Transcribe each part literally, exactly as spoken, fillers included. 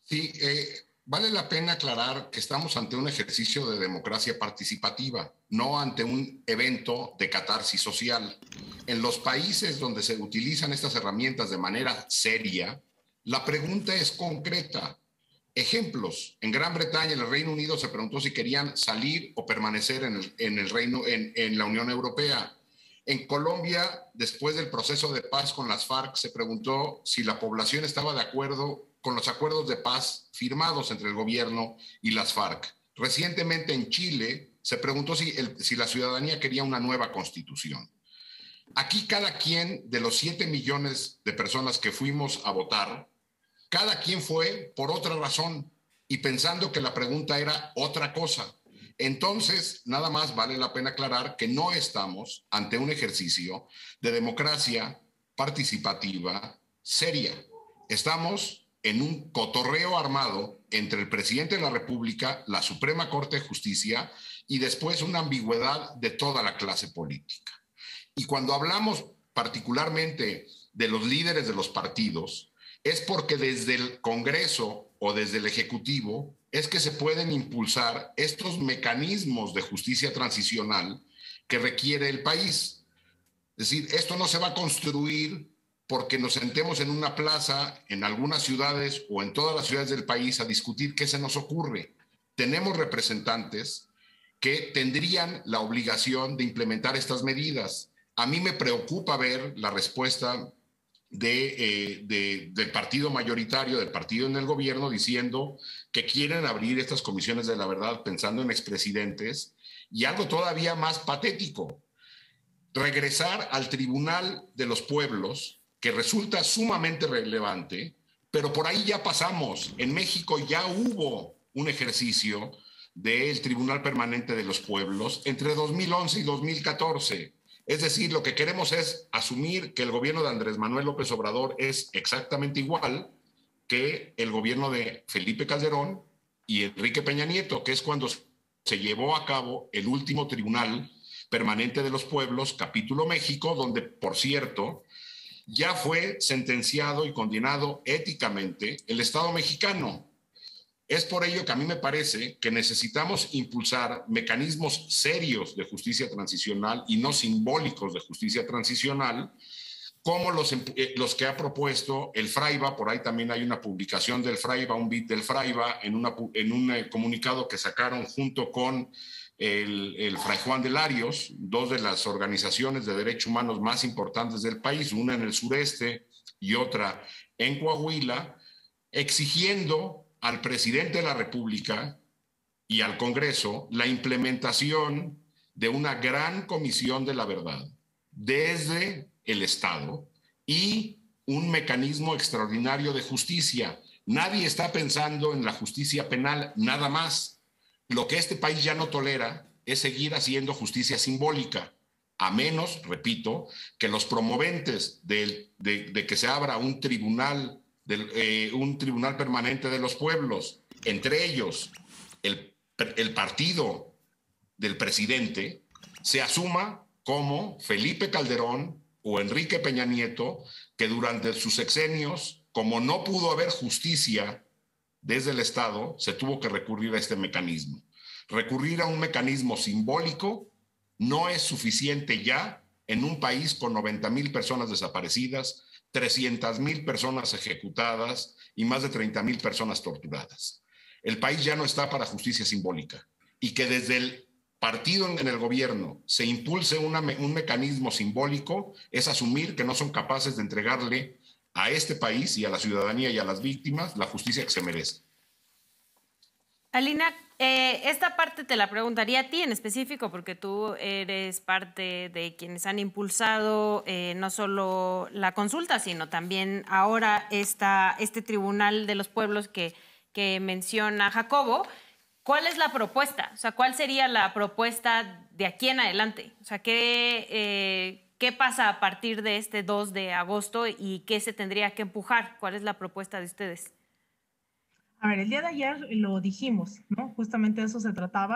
Sí, eh, vale la pena aclarar que estamos ante un ejercicio de democracia participativa, no ante un evento de catarsis social. En los países donde se utilizan estas herramientas de manera seria, la pregunta es concreta. Ejemplos, en Gran Bretaña, en el Reino Unido, se preguntó si querían salir o permanecer en el, en el Reino, en, en la Unión Europea. En Colombia, después del proceso de paz con las FARC, se preguntó si la población estaba de acuerdo con los acuerdos de paz firmados entre el gobierno y las FARC. Recientemente en Chile se preguntó si, el, si la ciudadanía quería una nueva constitución. Aquí cada quien de los siete millones de personas que fuimos a votar, cada quien fue por otra razón y pensando que la pregunta era otra cosa. Entonces, nada más vale la pena aclarar que no estamos ante un ejercicio de democracia participativa seria. Estamos en un cotorreo armado entre el presidente de la República, la Suprema Corte de Justicia y después una ambigüedad de toda la clase política. Y cuando hablamos particularmente de los líderes de los partidos, es porque desde el Congreso o desde el Ejecutivo es que se pueden impulsar estos mecanismos de justicia transicional que requiere el país. Es decir, esto no se va a construir porque nos sentemos en una plaza en algunas ciudades o en todas las ciudades del país a discutir qué se nos ocurre. Tenemos representantes que tendrían la obligación de implementar estas medidas. A mí me preocupa ver la respuesta de, eh, de, del partido mayoritario, del partido en el gobierno, diciendo que quieren abrir estas comisiones de la verdad pensando en expresidentes, y algo todavía más patético, regresar al Tribunal de los Pueblos, que resulta sumamente relevante, pero por ahí ya pasamos. En México ya hubo un ejercicio del Tribunal Permanente de los Pueblos entre dos mil once y dos mil catorce. Es decir, lo que queremos es asumir que el gobierno de Andrés Manuel López Obrador es exactamente igual que el gobierno de Felipe Calderón y Enrique Peña Nieto, que es cuando se llevó a cabo el último Tribunal Permanente de los Pueblos, capítulo México, donde, por cierto, ya fue sentenciado y condenado éticamente el Estado mexicano. Es por ello que a mí me parece que necesitamos impulsar mecanismos serios de justicia transicional y no simbólicos de justicia transicional, como los, los que ha propuesto el FRAIBA. Por ahí también hay una publicación del FRAIBA, un bit del FRAIBA, en, una, en un comunicado que sacaron junto con el, el Fray Juan de Larios, dos de las organizaciones de derechos humanos más importantes del país, una en el sureste y otra en Coahuila, exigiendo al presidente de la República y al Congreso la implementación de una gran comisión de la verdad desde el Estado y un mecanismo extraordinario de justicia. Nadie está pensando en la justicia penal nada más. Lo que este país ya no tolera es seguir haciendo justicia simbólica, a menos, repito, que los promoventes de, de, de que se abra un tribunal Del, eh, un tribunal permanente de los pueblos, entre ellos el, el partido del presidente, se asuma como Felipe Calderón o Enrique Peña Nieto, que durante sus sexenios, como no pudo haber justicia desde el Estado, se tuvo que recurrir a este mecanismo. Recurrir a un mecanismo simbólico no es suficiente ya en un país con noventa mil personas desaparecidas, trescientas mil personas ejecutadas y más de treinta mil personas torturadas. El país ya no está para justicia simbólica, y que desde el partido en el gobierno se impulse una, un mecanismo simbólico es asumir que no son capaces de entregarle a este país y a la ciudadanía y a las víctimas la justicia que se merece. Alina, eh, esta parte te la preguntaría a ti en específico, porque tú eres parte de quienes han impulsado eh, no solo la consulta, sino también ahora esta, este Tribunal de los Pueblos que, que menciona Jacobo. ¿Cuál es la propuesta? O sea, ¿cuál sería la propuesta de aquí en adelante? O sea, ¿qué, eh, qué pasa a partir de este dos de agosto y qué se tendría que empujar? ¿Cuál es la propuesta de ustedes? A ver, el día de ayer lo dijimos, ¿no? Justamente de eso se trataba.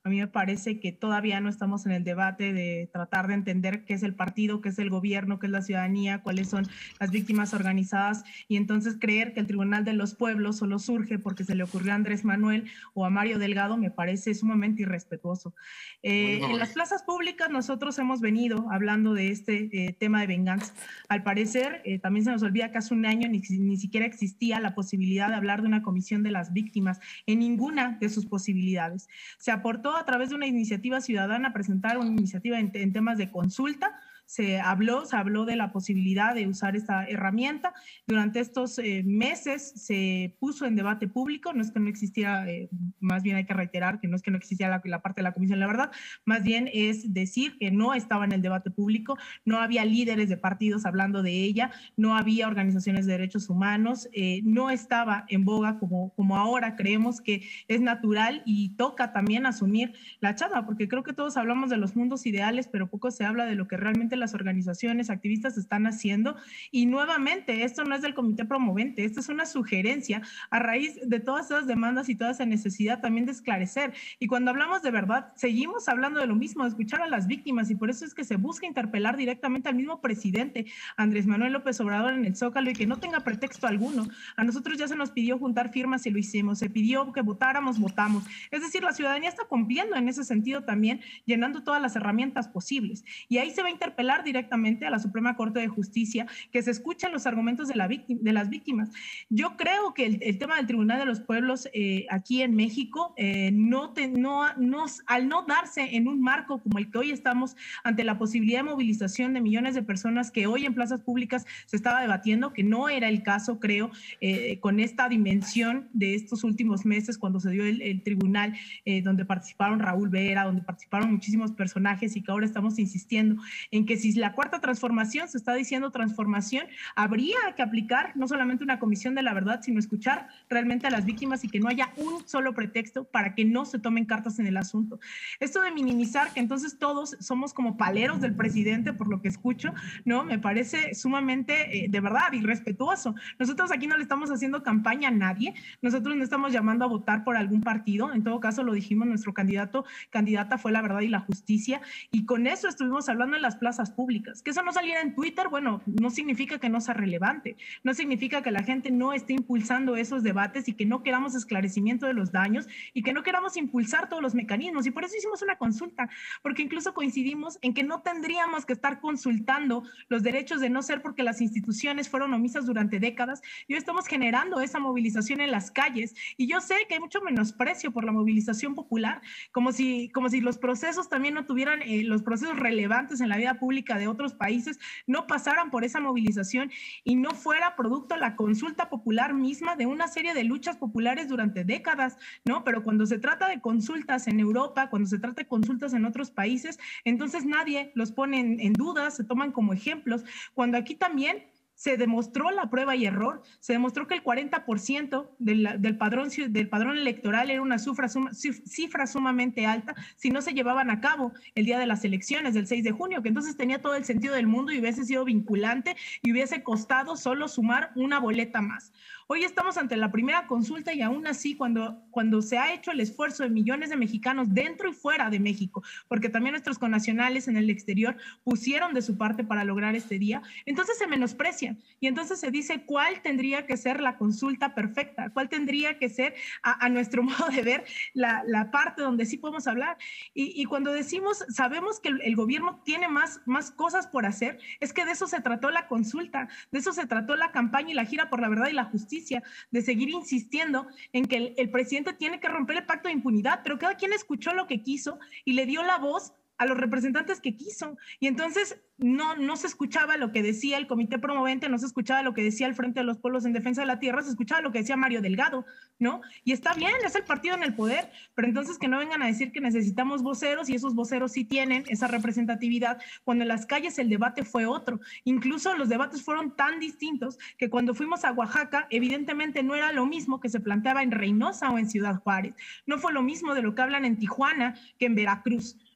A mí me parece que todavía no estamos en el debate de tratar de entender qué es el partido, qué es el gobierno, qué es la ciudadanía, cuáles son las víctimas organizadas, y entonces creer que el Tribunal de los Pueblos solo surge porque se le ocurrió a Andrés Manuel o a Mario Delgado me parece sumamente irrespetuoso. Eh, bueno, en las plazas públicas nosotros hemos venido hablando de este eh, tema de venganza. Al parecer, eh, también se nos olvida que hace un año ni, ni siquiera existía la posibilidad de hablar de una comisión de las víctimas en ninguna de sus posibilidades. Se aportó a través de una iniciativa ciudadana presentar una iniciativa en, en temas de consulta. Se habló, se habló de la posibilidad de usar esta herramienta. Durante estos eh, meses se puso en debate público, no es que no existiera, eh, más bien hay que reiterar que no es que no existiera la, la parte de la comisión, la verdad, más bien es decir que no estaba en el debate público, no había líderes de partidos hablando de ella, no había organizaciones de derechos humanos, eh, no estaba en boga como, como ahora creemos que es natural, y toca también asumir la chamba, porque creo que todos hablamos de los mundos ideales, pero poco se habla de lo que realmente las organizaciones activistas están haciendo. Y nuevamente, esto no es del comité promovente, esto es una sugerencia a raíz de todas esas demandas y toda esa necesidad también de esclarecer. Y cuando hablamos de verdad, seguimos hablando de lo mismo, de escuchar a las víctimas, y por eso es que se busca interpelar directamente al mismo presidente, Andrés Manuel López Obrador, en el Zócalo, y que no tenga pretexto alguno. A nosotros ya se nos pidió juntar firmas y lo hicimos, se pidió que votáramos, votamos. Es decir, la ciudadanía está cumpliendo en ese sentido también, llenando todas las herramientas posibles. Y ahí se va a interpelar directamente a la Suprema Corte de Justicia, que se escuchen los argumentos de, la víctima, de las víctimas. Yo creo que el, el tema del Tribunal de los Pueblos eh, aquí en México, eh, no, te, no, no, al no darse en un marco como el que hoy estamos, ante la posibilidad de movilización de millones de personas que hoy en plazas públicas se estaba debatiendo, que no era el caso, creo, eh, con esta dimensión de estos últimos meses, cuando se dio el, el tribunal, eh, donde participaron Raúl Vera, donde participaron muchísimos personajes, y que ahora estamos insistiendo en que si la cuarta transformación se está diciendo transformación, habría que aplicar no solamente una comisión de la verdad, sino escuchar realmente a las víctimas, y que no haya un solo pretexto para que no se tomen cartas en el asunto. Esto de minimizar que entonces todos somos como paleros del presidente, por lo que escucho, ¿no? Me parece sumamente, eh, de verdad, irrespetuoso. Nosotros aquí no le estamos haciendo campaña a nadie, nosotros no estamos llamando a votar por algún partido, en todo caso lo dijimos, nuestro candidato, candidata fue La Verdad y la Justicia, y con eso estuvimos hablando en las plazas públicas. Que eso no saliera en Twitter, bueno, no significa que no sea relevante, no significa que la gente no esté impulsando esos debates y que no queramos esclarecimiento de los daños y que no queramos impulsar todos los mecanismos, y por eso hicimos una consulta, porque incluso coincidimos en que no tendríamos que estar consultando los derechos de no ser, porque las instituciones fueron omisas durante décadas, y hoy estamos generando esa movilización en las calles, y yo sé que hay mucho menosprecio por la movilización popular, como si, como si los procesos también no tuvieran, eh, los procesos relevantes en la vida pública de otros países no pasaran por esa movilización y no fuera producto de la consulta popular misma de una serie de luchas populares durante décadas, ¿no? Pero cuando se trata de consultas en Europa, cuando se trata de consultas en otros países, entonces nadie los pone en, en duda, se toman como ejemplos, cuando aquí también se demostró la prueba y error, se demostró que el cuarenta por ciento del, del, padrón, del padrón electoral era una cifra, suma, cifra sumamente alta si no se llevaban a cabo el día de las elecciones del seis de junio, que entonces tenía todo el sentido del mundo y hubiese sido vinculante y hubiese costado solo sumar una boleta más. Hoy estamos ante la primera consulta, y aún así, cuando, cuando se ha hecho el esfuerzo de millones de mexicanos dentro y fuera de México, porque también nuestros connacionales en el exterior pusieron de su parte para lograr este día, entonces se menosprecia, y entonces se dice cuál tendría que ser la consulta perfecta, cuál tendría que ser, a, a nuestro modo de ver, la, la parte donde sí podemos hablar. Y, y cuando decimos, sabemos que el, el gobierno tiene más, más cosas por hacer, es que de eso se trató la consulta, de eso se trató la campaña y la gira por la verdad y la justicia, de seguir insistiendo en que el, el presidente tiene que romper el pacto de impunidad, pero cada quien escuchó lo que quiso y le dio la voz a los representantes que quiso, y entonces no, no se escuchaba lo que decía el comité promovente, no se escuchaba lo que decía el Frente de los Pueblos en Defensa de la Tierra, se escuchaba lo que decía Mario Delgado, ¿no? Y está bien, es el partido en el poder, pero entonces que no vengan a decir que necesitamos voceros, y esos voceros sí tienen esa representatividad, cuando en las calles el debate fue otro. Incluso los debates fueron tan distintos que cuando fuimos a Oaxaca, evidentemente no era lo mismo que se planteaba en Reynosa o en Ciudad Juárez, no fue lo mismo de lo que hablan en Tijuana que en Veracruz,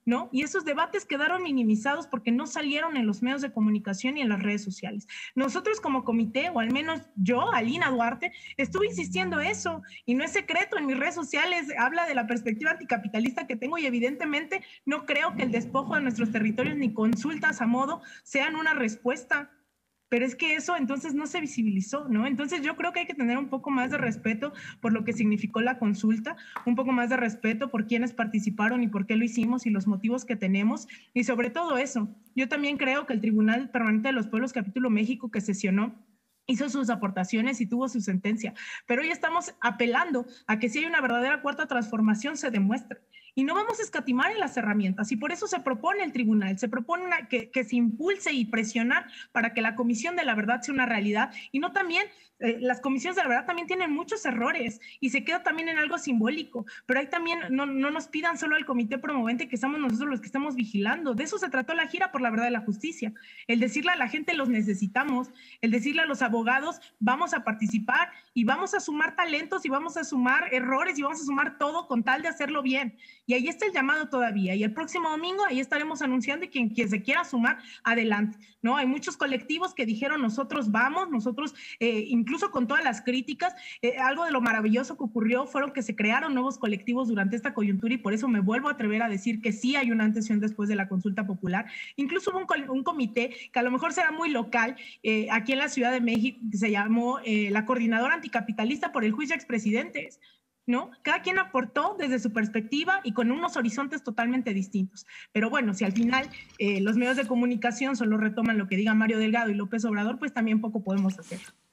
¿no? Y esos debates quedaron minimizados porque no salieron en los medios de comunicación y en las redes sociales. Nosotros como comité, o al menos yo, Alina Duarte, estuve insistiendo eso, y no es secreto, en mis redes sociales habla de la perspectiva anticapitalista que tengo, y evidentemente no creo que el despojo de nuestros territorios ni consultas a modo sean una respuesta. Pero es que eso entonces no se visibilizó, ¿no? Entonces yo creo que hay que tener un poco más de respeto por lo que significó la consulta, un poco más de respeto por quienes participaron y por qué lo hicimos y los motivos que tenemos. Y sobre todo eso, yo también creo que el Tribunal Permanente de los Pueblos Capítulo México, que sesionó, hizo sus aportaciones y tuvo su sentencia. Pero hoy estamos apelando a que si hay una verdadera cuarta transformación se demuestre. Y no vamos a escatimar en las herramientas, y por eso se propone el tribunal, se propone una, que, que se impulse y presionar para que la Comisión de la Verdad sea una realidad, y no también, eh, las comisiones de la verdad también tienen muchos errores, y se queda también en algo simbólico, pero ahí también no, no nos pidan solo al comité promovente que somos nosotros los que estamos vigilando. De eso se trató la gira por la verdad y la justicia, el decirle a la gente los necesitamos, el decirle a los abogados vamos a participar y vamos a sumar talentos y vamos a sumar errores y vamos a sumar todo con tal de hacerlo bien. Y ahí está el llamado todavía. Y el próximo domingo ahí estaremos anunciando, y quien, quien se quiera sumar, adelante, ¿no? Hay muchos colectivos que dijeron nosotros vamos, nosotros eh, incluso con todas las críticas, eh, algo de lo maravilloso que ocurrió fueron que se crearon nuevos colectivos durante esta coyuntura, y por eso me vuelvo a atrever a decir que sí hay un antes y un después de la consulta popular. Incluso hubo un, un comité que a lo mejor será muy local, eh, aquí en la Ciudad de México, que se llamó eh, la Coordinadora Anticapitalista por el Juicio a Expresidentes, ¿no? Cada quien aportó desde su perspectiva y con unos horizontes totalmente distintos. Pero bueno, si al final eh, los medios de comunicación solo retoman lo que diga Mario Delgado y López Obrador, pues también poco podemos hacer.